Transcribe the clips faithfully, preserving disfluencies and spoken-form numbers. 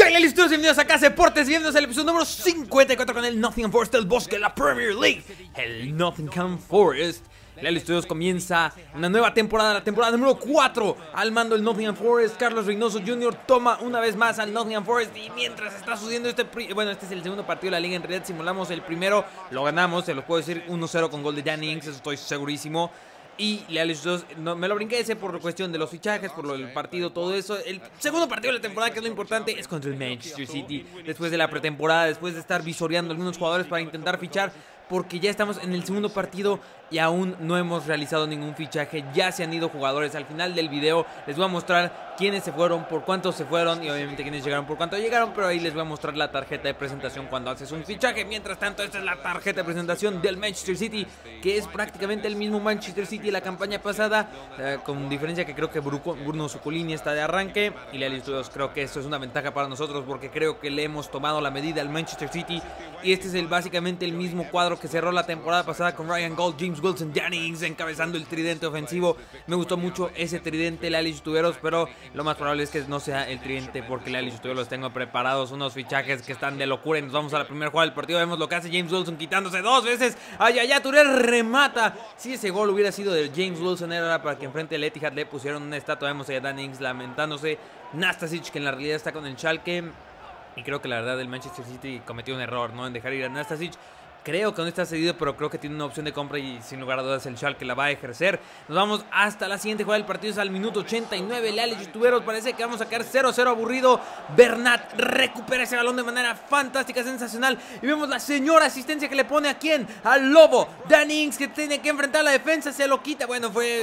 Hola, listos, bienvenidos a Casa Deportes, bienvenidos al episodio número cincuenta y cuatro con el Nottingham Forest del Bosque de la Premier League. El Nottingham Forest. Leal Studios comienza una nueva temporada, la temporada número cuatro. Al mando del Nottingham Forest, Carlos Reynoso junior toma una vez más al Nottingham Forest. Y mientras está sucediendo este... Bueno, este es el segundo partido de la liga. En realidad simulamos el primero, lo ganamos, se lo puedo decir, uno cero con gol de Danny Ings, eso estoy segurísimo. Y Leal Studios, no, me lo brinqué ese por cuestión de los fichajes, por lo del partido, todo eso. El segundo partido de la temporada, que es lo importante, es contra el Manchester City. Después de la pretemporada, después de estar visoreando algunos jugadores para intentar fichar, porque ya estamos en el segundo partido y aún no hemos realizado ningún fichaje. Ya se han ido jugadores. Al final del video les voy a mostrar quiénes se fueron, por cuántos se fueron y obviamente quiénes llegaron, por cuánto llegaron. Pero ahí les voy a mostrar la tarjeta de presentación cuando haces un fichaje. Mientras tanto, esta es la tarjeta de presentación del Manchester City, que es prácticamente el mismo Manchester City de la campaña pasada, eh, con diferencia que creo que Bruno Zuculini está de arranque. Y Leal Studios, creo que esto es una ventaja para nosotros porque creo que le hemos tomado la medida al Manchester City. Y este es el, básicamente el mismo cuadro que cerró la temporada pasada con Ryan Gauld, James Wilson, Danny Ings encabezando el tridente ofensivo. Me gustó mucho ese tridente, Leal Youtuberos, pero lo más probable es que no sea el tridente porque Leal Youtuberos los tengo preparados, unos fichajes que están de locura. Y nos vamos a la primera jugada del partido, vemos lo que hace James Wilson quitándose dos veces. Ay, ay, ay, Touré remata. Si ese gol hubiera sido de James Wilson, era para que enfrente al Etihad le pusieron una estatua. Vemos a Danny Ings lamentándose. Nastasic, que en la realidad está con el Schalke. Y creo que la verdad el Manchester City cometió un error, ¿no?, en dejar ir a Nastasic. Creo que no está cedido, pero creo que tiene una opción de compra y sin lugar a dudas el Schalke la va a ejercer. Nos vamos hasta la siguiente jugada del partido, es al minuto ochenta y nueve. Leales youtuberos, parece que vamos a quedar cero cero aburrido. Bernat recupera ese balón de manera fantástica, sensacional. Y vemos la señora asistencia que le pone a quién, al Lobo. Danny Ings, que tiene que enfrentar a la defensa, se lo quita. Bueno, fue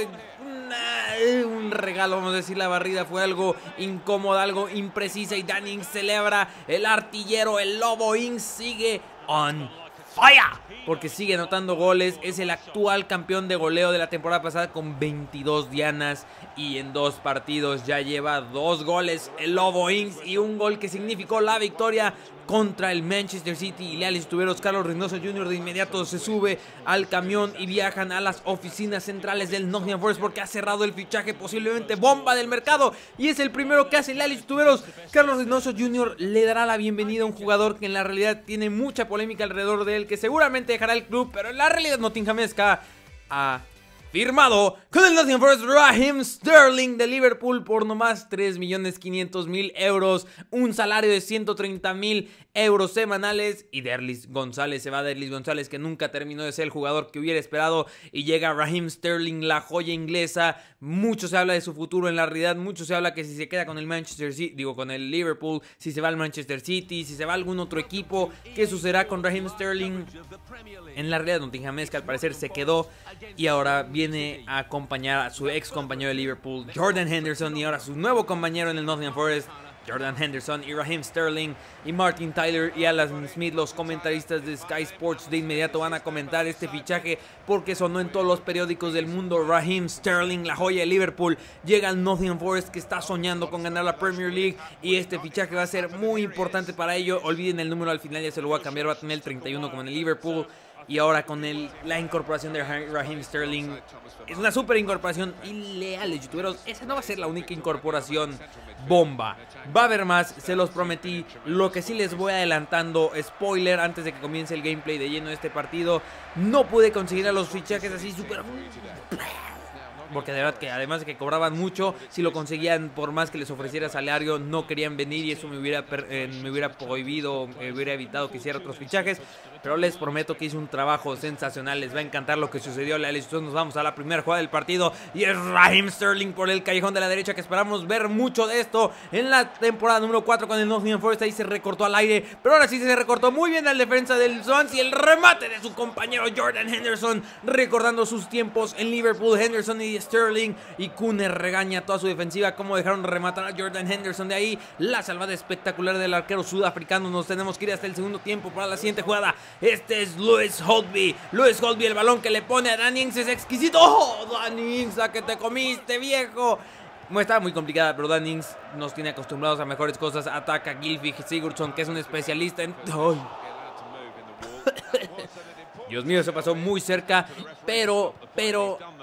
una, un regalo, vamos a decir. La barrida fue algo incómoda, algo imprecisa. Y Danny Ings celebra, el artillero, el Lobo Ings sigue on fire, porque sigue anotando goles. Es el actual campeón de goleo de la temporada pasada con veintidós dianas y en dos partidos ya lleva dos goles el Lobo Ings y un gol que significó la victoria contra el Manchester City. Y Leales Youtuberos, Carlos Reynoso junior de inmediato se sube al camión y viajan a las oficinas centrales del Nottingham Forest porque ha cerrado el fichaje posiblemente bomba del mercado y es el primero que hace Leales Youtuberos. Carlos Reynoso junior le dará la bienvenida a un jugador que en la realidad tiene mucha polémica alrededor de él, que seguramente dejará el club, pero en la realidad nottinghamesca ha firmado con el Nottingham Forest Raheem Sterling de Liverpool por nomás tres millones quinientos mil euros, un salario de ciento treinta mil euros semanales. Y Derlis González, se va Derlis González, que nunca terminó de ser el jugador que hubiera esperado, y llega Raheem Sterling, la joya inglesa. Mucho se habla de su futuro, en la realidad mucho se habla que si se queda con el Manchester City, digo con el Liverpool, si se va al Manchester City, si se va a algún otro equipo, ¿qué sucederá con Raheem Sterling? En la realidad nottinghamesca al parecer se quedó y ahora viene a acompañar a su ex compañero de Liverpool, Jordan Henderson, y ahora su nuevo compañero en el Nottingham Forest, Jordan Henderson y Raheem Sterling y Martin Tyler y Alan Smith, los comentaristas de Sky Sports, de inmediato van a comentar este fichaje porque sonó en todos los periódicos del mundo. Raheem Sterling, la joya de Liverpool, llega al Nottingham Forest, que está soñando con ganar la Premier League, y este fichaje va a ser muy importante para ello. Olviden el número al final, ya se lo voy a cambiar, va a tener el treinta y uno como en el Liverpool. Y ahora con el, la incorporación de Raheem Sterling, es una super incorporación. Y Leales youtuberos, esa no va a ser la única incorporación bomba, va a haber más, se los prometí. Lo que sí les voy adelantando, spoiler, antes de que comience el gameplay de lleno de este partido, no pude conseguir a los fichajes así super, porque de verdad que además de que cobraban mucho, si lo conseguían por más que les ofreciera salario, no querían venir y eso me hubiera, eh, me hubiera prohibido, me hubiera evitado que hiciera otros fichajes. Pero les prometo que hice un trabajo sensacional, les va a encantar lo que sucedió. Entonces nos vamos a la primera jugada del partido y es Raheem Sterling por el callejón de la derecha, que esperamos ver mucho de esto en la temporada número cuatro con el Nottingham Forest. Ahí se recortó al aire, pero ahora sí se recortó muy bien al defensa del Swansea. El remate de su compañero Jordan Henderson, recordando sus tiempos en Liverpool. Henderson y Sterling, y Kuhne regaña a toda su defensiva cómo dejaron rematar a Jordan Henderson. De ahí la salvada espectacular del arquero sudafricano. Nos tenemos que ir hasta el segundo tiempo para la siguiente jugada. Este es Lewis Holtby. Lewis Holtby, el balón que le pone a Danny Ings es exquisito. ¡Oh, Danny Ings, a que te comiste, viejo! Estaba muy complicada, pero Danny Ings nos tiene acostumbrados a mejores cosas. Ataca a Gylfi Sigurdsson, que es un especialista en... ¡Ay! Dios mío, se pasó muy cerca, pero, pero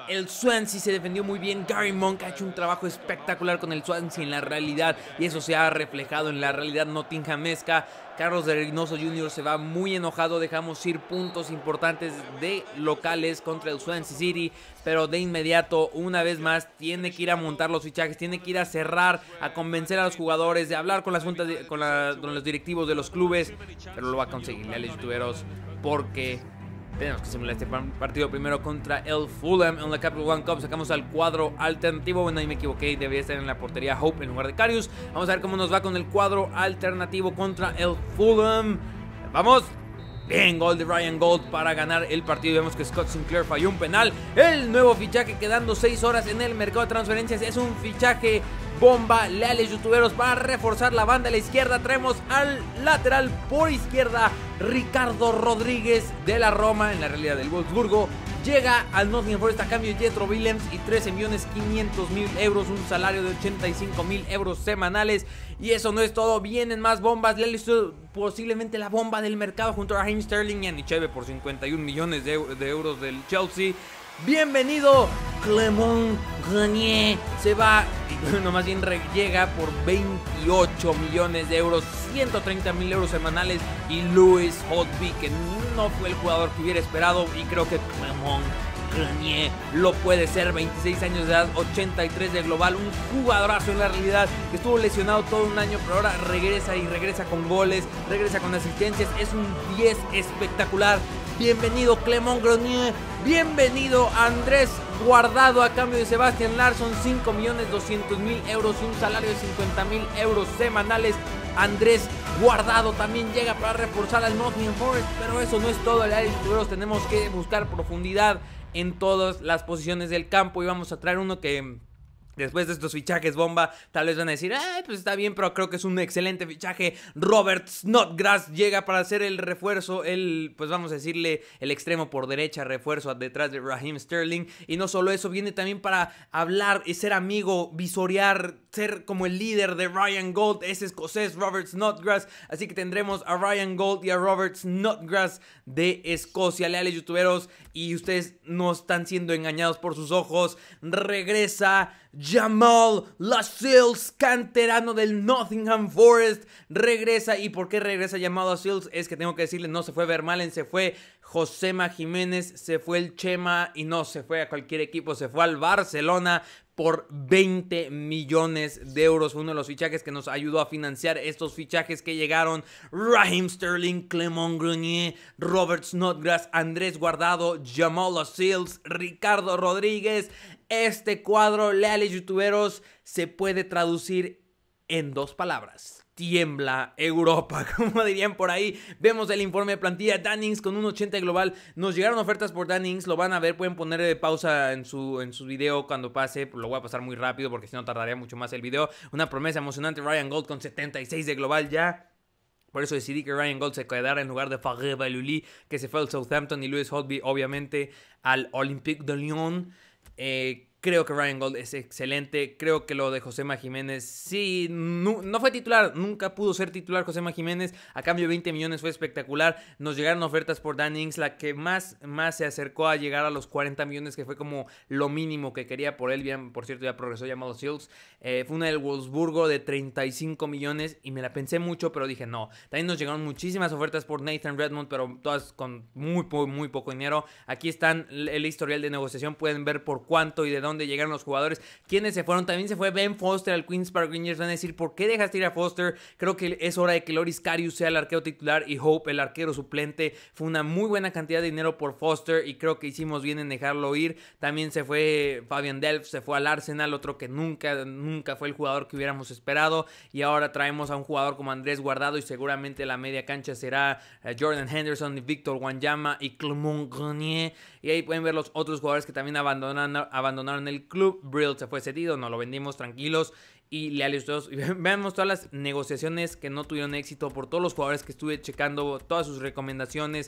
El Swansea se defendió muy bien. Gary Monk ha hecho un trabajo espectacular con el Swansea en la realidad, y eso se ha reflejado en la realidad nottinghamesca. Carlos de Reynoso junior se va muy enojado. Dejamos ir puntos importantes de locales contra el Swansea City, pero de inmediato, una vez más, tiene que ir a montar los fichajes, tiene que ir a cerrar, a convencer a los jugadores, de hablar con las juntas, de, con, la, con los directivos de los clubes, pero lo va a conseguir, leales youtuberos, porque tenemos que simular este partido primero contra el Fulham en la Capital One Cup. Sacamos al cuadro alternativo. Bueno, ahí me equivoqué, debería estar en la portería Hope en lugar de Karius. Vamos a ver cómo nos va con el cuadro alternativo contra el Fulham. ¡Vamos! Bien, gol de Ryan Gold para ganar el partido. Vemos que Scott Sinclair falló un penal. El nuevo fichaje, quedando seis horas en el mercado de transferencias, es un fichaje bomba, leales youtuberos, para reforzar la banda a la izquierda. Traemos al lateral por izquierda, Ricardo Rodríguez de la Roma, en la realidad del Wolfsburgo. Llega al Nottingham Forest a cambio de Jethro Willems y trece millones quinientos mil euros, un salario de ochenta y cinco mil euros semanales. Y eso no es todo, vienen más bombas. Le listo posiblemente la bomba del mercado junto a Raheem Sterling y Anicheve por cincuenta y un millones de, de euros del Chelsea. Bienvenido Clément Grenier, se va, no, más bien llega por veintiocho millones de euros, ciento treinta mil euros semanales. Y Lewis Holtby, que no fue el jugador que hubiera esperado, y creo que Clément Grenier lo puede ser, veintiséis años de edad, ochenta y tres de global, un jugadorazo en la realidad, que estuvo lesionado todo un año, pero ahora regresa y regresa con goles, regresa con asistencias, es un diez espectacular. Bienvenido Clément Grenier, bienvenido Andrés Guardado a cambio de Sebastian Larsson, cinco millones doscientos mil euros y un salario de cincuenta mil euros semanales. Andrés Guardado también llega para reforzar al Nottingham Forest, pero eso no es todo, youtuberos, tenemos que buscar profundidad en todas las posiciones del campo y vamos a traer uno que, después de estos fichajes bomba, tal vez van a decir, ay, pues está bien, pero creo que es un excelente fichaje. Robert Snodgrass llega para hacer el refuerzo, el, pues vamos a decirle, el extremo por derecha, refuerzo detrás de Raheem Sterling. Y no solo eso, viene también para hablar y ser amigo, visorear, ser como el líder de Ryan Gold, ese escocés Robert Snodgrass. Así que tendremos a Ryan Gold y a Robert Snodgrass de Escocia, leales youtuberos, y ustedes no están siendo engañados por sus ojos. Regresa Jamal Lascelles, canterano del Nottingham Forest, regresa. ¿Y por qué regresa Jamal Lascelles? Es que tengo que decirle, no se fue Vermaelen, se fue Josema Jiménez, se fue el Chema, y no se fue a cualquier equipo, se fue al Barcelona por veinte millones de euros. Fue uno de los fichajes que nos ayudó a financiar estos fichajes que llegaron: Raheem Sterling, Clément Grenier, Robert Snodgrass, Andrés Guardado, Jamal Lascelles, Ricardo Rodríguez. Este cuadro, leales youtuberos, se puede traducir en dos palabras: tiembla Europa, como dirían por ahí. Vemos el informe de plantilla. Danny Ings con un ochenta global. Nos llegaron ofertas por Danny Ings, lo van a ver, pueden poner de pausa en su, en su video cuando pase. Lo voy a pasar muy rápido porque si no tardaría mucho más el video. Una promesa emocionante, Ryan Gold con setenta y seis de global ya. Por eso decidí que Ryan Gold se quedara en lugar de Farid Balouli, que se fue al Southampton, y Lewis Holtby obviamente al Olympique de Lyon. Eh... Creo que Ryan Gold es excelente. Creo que lo de Josema Jiménez, sí, no, no fue titular. Nunca pudo ser titular Josema Jiménez. A cambio de veinte millones fue espectacular. Nos llegaron ofertas por Danny Ings, la que más, más se acercó a llegar a los cuarenta millones, que fue como lo mínimo que quería por él. Bien, por cierto, ya progresó llamado Shields. Eh, fue una del Wolfsburgo de treinta y cinco millones y me la pensé mucho, pero dije no. También nos llegaron muchísimas ofertas por Nathan Redmond, pero todas con muy, muy, muy poco dinero. Aquí están el historial de negociación. Pueden ver por cuánto y de dónde llegaron los jugadores, quienes se fueron. También se fue Ben Foster al Queen's Park Rangers. Van a decir, ¿por qué dejaste ir a Foster? Creo que es hora de que Loris Karius sea el arquero titular y Hope el arquero suplente. Fue una muy buena cantidad de dinero por Foster y creo que hicimos bien en dejarlo ir. También se fue Fabian Delph, se fue al Arsenal, otro que nunca, nunca fue el jugador que hubiéramos esperado. Y ahora traemos a un jugador como Andrés Guardado, y seguramente la media cancha será Jordan Henderson, Victor Wanyama y Clément Grenier. Y ahí pueden ver los otros jugadores que también abandonaron, abandonaron el club. Brill se fue cedido, no lo vendimos, tranquilos. Y leales todos. Veamos todas las negociaciones que no tuvieron éxito, por todos los jugadores que estuve checando, todas sus recomendaciones.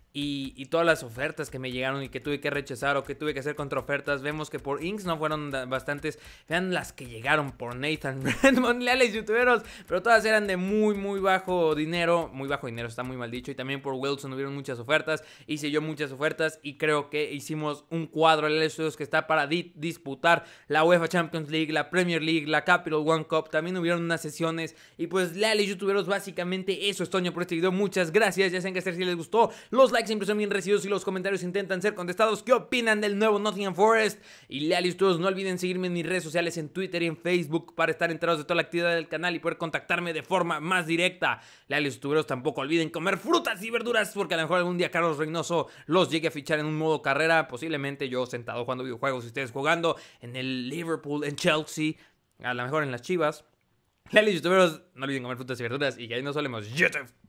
Y, y todas las ofertas que me llegaron y que tuve que rechazar o que tuve que hacer contraofertas. Vemos que por Inks no fueron bastantes. Vean las que llegaron por Nathan Redmond, leales youtuberos, pero todas eran de muy muy bajo dinero. Muy bajo dinero, está muy mal dicho. Y también por Wilson hubieron muchas ofertas. Hice yo muchas ofertas y creo que hicimos un cuadro de leales youtuberos que está para di disputar la UEFA Champions League, la Premier League, la Capital One Cup. También hubieron unas sesiones. Y pues leales youtuberos, básicamente eso es Toño por este video. Muchas gracias, ya saben que si les gustó, los likes siempre son bien recibidos y los comentarios intentan ser contestados. ¿Qué opinan del nuevo Nottingham Forest? Y leales todos, no olviden seguirme en mis redes sociales, en Twitter y en Facebook, para estar enterados de toda la actividad del canal y poder contactarme de forma más directa. Leales youtuberos, tampoco olviden comer frutas y verduras, porque a lo mejor algún día Carlos Reynoso los llegue a fichar en un modo carrera, posiblemente yo sentado jugando videojuegos y ustedes jugando en el Liverpool, en Chelsea, a lo mejor en las Chivas. Leales youtuberos, no olviden comer frutas y verduras y que ahí nos solemos YouTube.